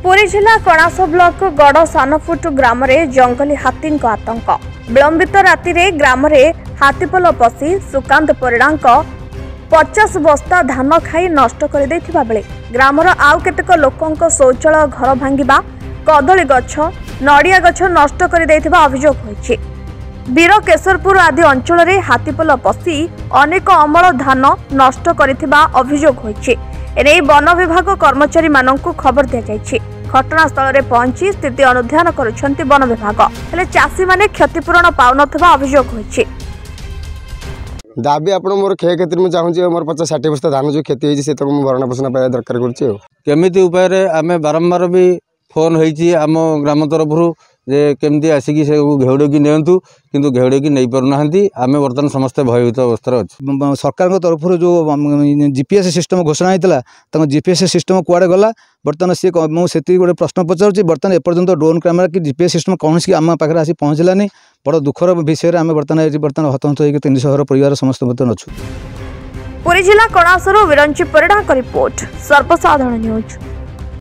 पुरी जिला कणास ब्लॉक गड़ सानफुट ग्राम में जंगली हाथी आतंक। विलंबित राति ग्राम में हाथीपल पशि सुकांत परिड़ा 50 बस्ता धान खाई नष्ट कर बेले ग्रामर आउ केतेक लोकों शौचालय घर भांगा कदली गछ नड़िया गछ नष्ट कर अभियोग होइछि। वीरकेशरपुर आदि अंचल में हाथीपल पशि अनेक अमल धान नष्ट करिथिबा अभियोग होइछि। एने वन विभाग कर्मचारी माननकु खबर दिया जाइछि। घटनास्थल में पहुंची स्थिति अनुध्यान करुछंती वन विभाग हेले चाषी माने क्षतिपूरण पाउनथबा अभियोग होइछि। दाबी आपण मोर क्षय क्षेत्र में चाहूँ मोर 50-60 बस्ता धान जो क्षति होती है मुझे भरण पोषण पाइबा दरकार करमी उपाय आम बारंबार भी फोन होती आम ग्राम तरफ जे केमती आसिक से घेउड़ की नियंतु किंतु घेउड़ की नहीं पारना आम बर्तमान समस्त भयभीत अवस्था अच्छे। सरकार तरफ जो जीपीएस सिस्टम घोषणा होता जीपीएस सिस्टम कुआड़े गला बर्तमान सी मुझे गोटे प्रश्न पचार बर्तमान एपर्तंत ड्रोन कैमेरा कि जीपीएस सिस्टम कौन सी आम पाखे आसी पहुँचलानी बड़ दुखर विषय आम बर्तमान हतहत हो 300 घर परिवार समस्त बर्तमान अच्छु। पुरी जिला कणासरू विरंची परिड़ा रिपोर्ट सर्वसाधारण न्यूज।